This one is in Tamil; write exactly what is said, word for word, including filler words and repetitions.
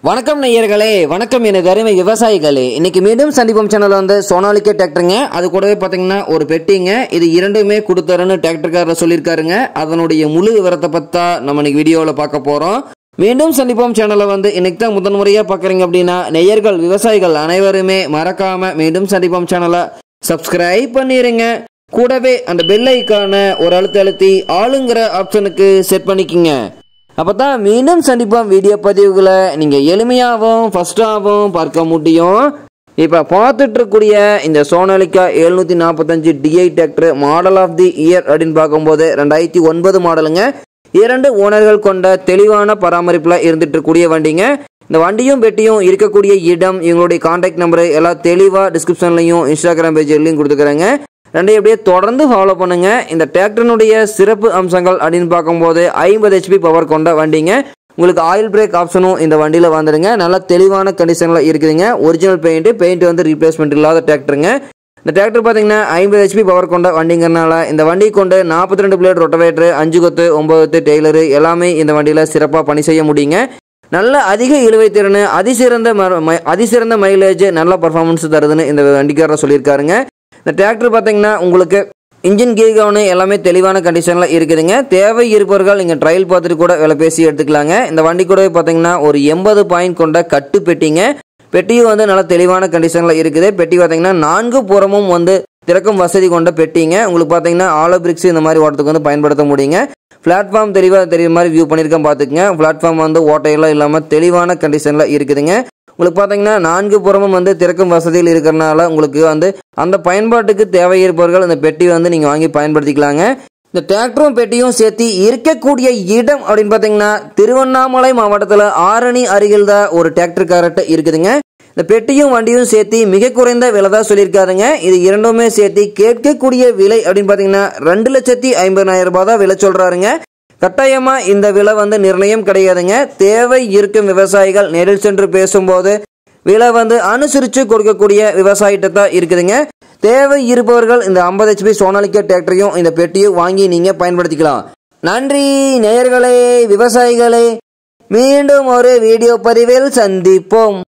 வணக்கம் நேயர்களே, வணக்கம் எனது அருமை விவசாயிகளே. இன்னைக்கு மீண்டும் சந்திப்போம் சேனல் வந்து சோனாலிக்கா டிராக்டருங்க. அது கூடவே பாத்தீங்கன்னா ஒரு பெட்டிங்க. இது இரண்டுமே கொடுத்தரன்னு டிராக்டர்காரர் சொல்லியிருக்காருங்க. அதனுடைய முழு விவரத்தை பத்தா நம்ம இன்னைக்கு வீடியோவில் பார்க்க போறோம். மீண்டும் சந்திப்போம் சேனலை வந்து இன்னைக்கு தான் முதன் முறையா பாக்குறீங்க அப்படின்னா நேயர்கள் விவசாயிகள் அனைவருமே மறக்காம மீண்டும் சந்திப்போம் சேனலை சப்ஸ்கிரைப் பண்ணிருங்க. கூடவே அந்த பெல் ஐக்கான ஒரு அழுத்தி அழுத்தி ஆளுங்கிற ஆப்ஷனுக்கு செட் பண்ணிக்கிங்க. அப்பதான் மீண்டும் சந்திப்போம் வீடியோ பதிவுகளை நீங்க எளிமையாகவும் ஃபர்ஸ்டாகவும் பார்க்க முடியும். இப்ப பார்த்துட்டு இருக்கக்கூடிய இந்த சோனாலிக்கா எழுநூத்தி நாற்பத்தஞ்சு DI tractor model of the year அப்படின்னு பார்க்கும்போது ரெண்டாயிரத்தி ஒன்பது மாடலுங்க. இரண்டு ஓனர்கள் கொண்ட தெளிவான பராமரிப்புல இருந்துட்டு இருக்கக்கூடிய வண்டிங்க. இந்த வண்டியும் பெட்டியும் இருக்கக்கூடிய இடம், இவங்களுடைய கான்டாக்ட் நம்பரு எல்லாம் தெளிவா டிஸ்கிரிப்ஷன்லையும் இன்ஸ்டாகிராம் பேஜ்லையும் கொடுத்துக்கிறேங்க. ரெண்டையும் அப்படியே தொடர்ந்து ஃபாலோ பண்ணுங்க. இந்த டிராக்டரினுடைய சிறப்பு அம்சங்கள் அப்படின்னு பார்க்கும்போது ஐம்பது ஹெச்பி பவர் கொண்ட வண்டிங்க. உங்களுக்கு ஆயில் பிரேக் ஆப்ஷனும் இந்த வண்டியில் வந்துடுங்க. நல்லா தெளிவான கண்டிஷனில் இருக்குதுங்க. ஒரிஜினல் பெயிண்ட் பெயிண்ட் வந்து ரீப்ளேஸ்மெண்ட் இல்லாத டிராக்டருங்க. இந்த டிராக்டர் பார்த்தீங்கன்னா ஐம்பது ஹெச்பி பவர் கொண்ட வண்டிங்கிறனால இந்த வண்டி கொண்டு நாற்பத்தி ரெண்டு பிளேட் ரொட்டவேட்டர், அஞ்சு கொத்து, ஒன்பது கொத்து டெய்லரு எல்லாமே இந்த வண்டியில் சிறப்பாக பணி செய்ய முடியுங்க. நல்ல அதிக இழுவை திறன், அதிசிறந்த அதிசிறந்த மைலேஜ், நல்ல பர்ஃபார்மன்ஸ் தருதுன்னு இந்த வண்டிக்காரர் சொல்லியிருக்காருங்க. இந்த டிராக்டர் பார்த்தீங்கன்னா உங்களுக்கு இன்ஜின் கீர் கவுனு எல்லாமே தெளிவான கண்டிஷனில் இருக்குதுங்க. தேவை இருப்பவர்கள் நீங்கள் ட்ரையல் பார்த்துட்டு கூட விலை பேசி எடுத்துக்கலாங்க. இந்த வண்டி கூட பார்த்தீங்கன்னா ஒரு எண்பது பாயிண்ட் கொண்ட கட்டு பெட்டிங்க. பெட்டியும் வந்து நல்ல தெளிவான கண்டிஷனில் இருக்குது. பெட்டி பார்த்தீங்கன்னா நான்கு புறமும் வந்து திறக்கும் வசதி கொண்ட பெட்டிங்க. உங்களுக்கு பார்த்தீங்கன்னா ஆலோ பிரிக்ஸ் இந்த மாதிரி ஓட்டத்துக்கு வந்து பயன்படுத்த முடியுங்க. பிளாட்ஃபார்ம் தெளிவாக தெரியுற மாதிரி வியூ பண்ணியிருக்கேன் பார்த்துக்குங்க. பிளாட்ஃபார்ம் வந்து ஓட்டையெல்லாம் இல்லாமல் தெளிவான கண்டிஷனில் இருக்குதுங்க. உங்களுக்கு பார்த்தீங்கன்னா நான்கு புறமும் வந்து திறக்கும் வசதியில் இருக்கிறனால உங்களுக்கு வந்து அந்த பயன்பாட்டுக்கு தேவை இருப்பவர்கள் இந்த பெட்டி வந்து நீங்கள் வாங்கி பயன்படுத்திக்கலாங்க. இந்த டிராக்டரும் பெட்டியும் சேர்த்து இருக்கக்கூடிய இடம் அப்படின்னு பார்த்தீங்கன்னா திருவண்ணாமலை மாவட்டத்தில் ஆரணி அருகில் தான் ஒரு டிராக்டர் காரட்டு இருக்குதுங்க. இந்த பெட்டியும் வண்டியும் சேர்த்து மிக குறைந்த விலை தான் சொல்லியிருக்காருங்க. இது இரண்டுமே சேர்த்து கேட்கக்கூடிய விலை அப்படின்னு பார்த்தீங்கன்னா ரெண்டு லட்சத்தி ஐம்பதாயிரம் ரூபாய் தான் விலை சொல்றாருங்க. கட்டாயமா இந்த விலை வந்து நிர்ணயம் கிடையாதுங்க. தேவை இருக்கும் விவசாயிகள் நேரில் சென்று பேசும்போது விலை வந்து அனுசரித்து கொடுக்கக்கூடிய விவசாயிட்ட தான் இருக்குதுங்க. தேவை இருப்பவர்கள் இந்த ஐம்பது ஹெச்பி சோனாலிக்கா டிராக்டரையும் இந்த பெட்டியும் வாங்கி நீங்க பயன்படுத்திக்கலாம். நன்றி நேயர்களே, விவசாயிகளே. மீண்டும் ஒரு வீடியோ பதிவில் சந்திப்போம்.